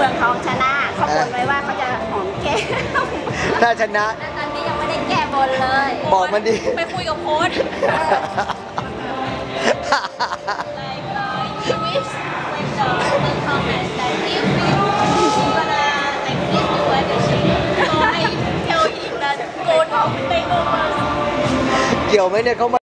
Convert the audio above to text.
เมืองทองชนะเขาบนไว้ว่าเขาจะหอมแก้มถ้าชนะตอนนี้ยังไม่ได้แก้บนเลยบอกมันดีไปคุยกับโค้ช you wish when the มืองทอง match that if you gonna like please do everything so I tell him that go down take over เกี่ยวไหมเนี่ยเขา